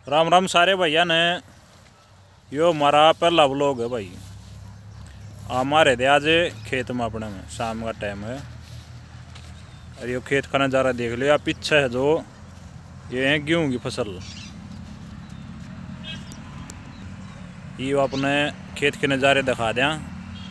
राम राम सारे भैया ने। यो हमारा पहला व्लॉग है भाई। हमारे थे आज खेत में अपने में, शाम का टाइम है और यो खेत का नज़ारा देख लिया। पीछे है जो ये है गेहूँ की फसल, ये अपने खेत के नज़ारे दिखा दें।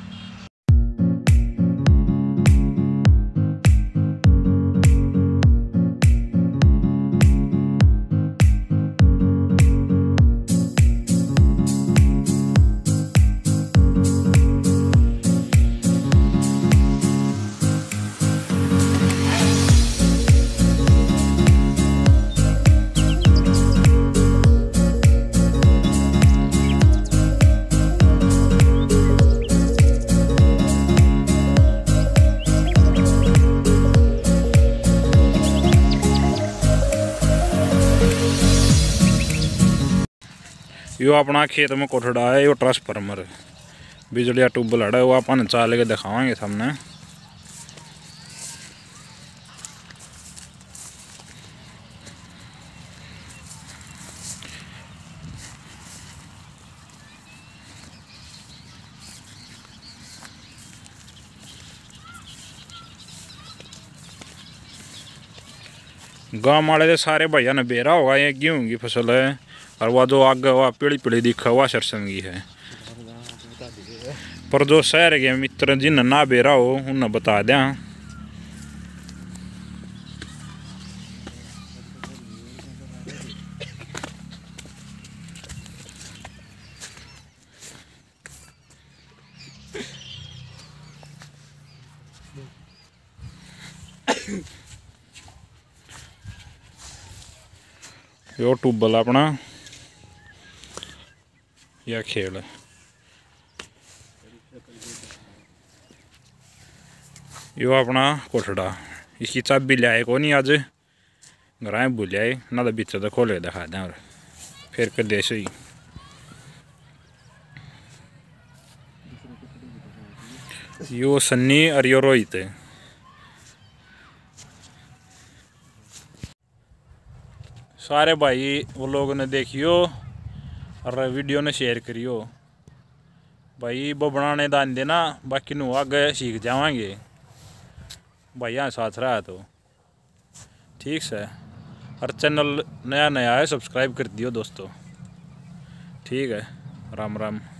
यो अपना खेत में कोठड़ा है, यो ट्रांसफार्मर बिजली ट्यूबवेल है, वो अपन चाल के दिखावांगे सामने। गाँव वाले सारे भैया ने बेरा होगा, ये गेहूँ की फसल है और वह जो आगे वह पीली पीली दिखा हुआ सरसों की है। पर जो शहर के मित्र जिन ना बेरा हो उन्हें बता दें। यो ट्यूबवेल अपना या खेल यो अपना कोठड़ा, इसकी चाबी ले आए को नहीं आज घर भूल आए ना, तो बीच तो खोले दिखा दें और फिर कर दे सही। यो सन्नी और यो रोहित है। सारे भाई वो लोगों ने देखियो और वीडियो ने शेयर करियो भाई। वो बनाने दान देना, बाकी नु आगे सीख जावांगे भैया साथ रहा तो ठीक है। और चैनल नया नया है, सब्सक्राइब कर दियो दोस्तों। ठीक है, राम राम।